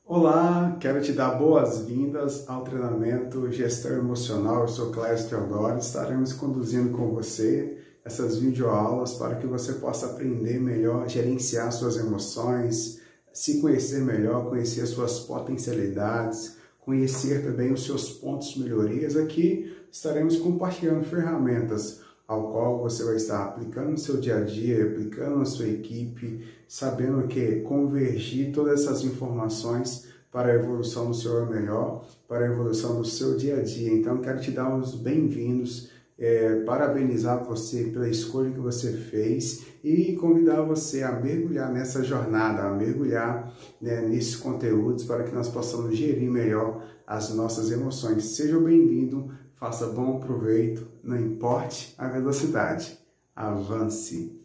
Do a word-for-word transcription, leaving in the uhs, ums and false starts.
Olá, quero te dar boas-vindas ao treinamento Gestão Emocional. Eu sou Clécio Teodoro, estaremos conduzindo com você essas videoaulas para que você possa aprender melhor a gerenciar suas emoções, se conhecer melhor, conhecer as suas potencialidades, conhecer também os seus pontos de melhorias. Aqui estaremos compartilhando ferramentas ao qual você vai estar aplicando no seu dia a dia, aplicando na sua equipe, sabendo que convergir todas essas informações para a evolução do seu eu melhor, para a evolução do seu dia a dia. Então, quero te dar os bem-vindos, é, parabenizar você pela escolha que você fez e convidar você a mergulhar nessa jornada, a mergulhar, né, nesses conteúdos para que nós possamos gerir melhor as nossas emoções. Seja bem-vindo. Faça bom proveito, não importe a velocidade. Avance!